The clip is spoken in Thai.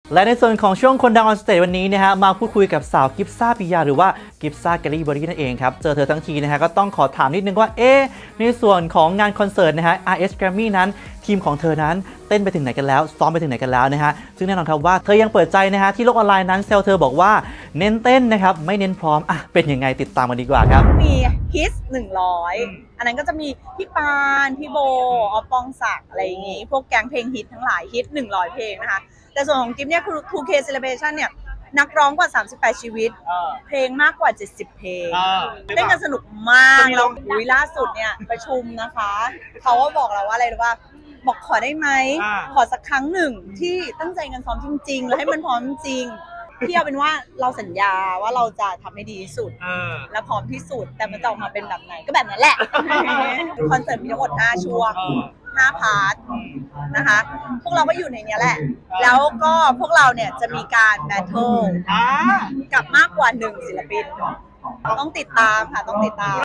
และในส่วนของช่วงคนดังออนสเตจวันนี้นะฮะมาพูดคุยกับสาวกิฟซ่าปิยาหรือว่ากิฟซ่าแกลลี่เบอรี่นั่นเองครับเจอเธอทั้งทีนะฮะก็ต้องขอถามนิดนึงว่าในส่วนของงานคอนเสิร์ตนะฮะ RS Grammy นั้นทีมของเธอนั้นเต้นไปถึงไหนกันแล้วซ้อมไปถึงไหนกันแล้วนะฮะซึ่งแน่นอนครับว่าเธอยังเปิดใจนะฮะที่โลกออนไลน์นั้นเซลเธอบอกว่าเน้นเต้นนะครับไม่เน้นพร้อมเป็นยังไงติดตามกันดีกว่าครับมีฮิต100อันนั้นก็จะมีพี่ปานพี่โบออฟปองศักดิ์อะไรอย่างงี้พวกแก๊งเพลงฮิตทั้งหลายฮิต100เพลงนะคะแต่ส่วนของกิฟเนี่ยคือ 2K Celebration เนี่ยนักร้องกว่า38ชีวิตเพลงมากกว่า70เพลงเล่นกันสนุกมากแล้วล่าสุดเนี่ยประชุมนะคะเขาก็บอกเราว่าอะไรรู้ป่ะบอกขอได้ไหมขอสักครั้งหนึ่งที่ตั้งใจกันซ้อมจริงๆแล้วให้มันพร้อมจริงพี่เอาเป็นว่าเราสัญญาว่าเราจะทำให้ดีที่สุดและพร้อมที่สุดแต่มันจะออกมาเป็นแบบไหนก็แบบนั้นแหละคอนเสิร์ตมีทั้งหมด5ช่วง5พาร์ทนะคะพวกเราก็อยู่ในนี้แหละแล้วก็พวกเราเนี่ยจะมีการแบทเทิลกับมากกว่า1ศิลปินต้องติดตามค่ะต้องติดตาม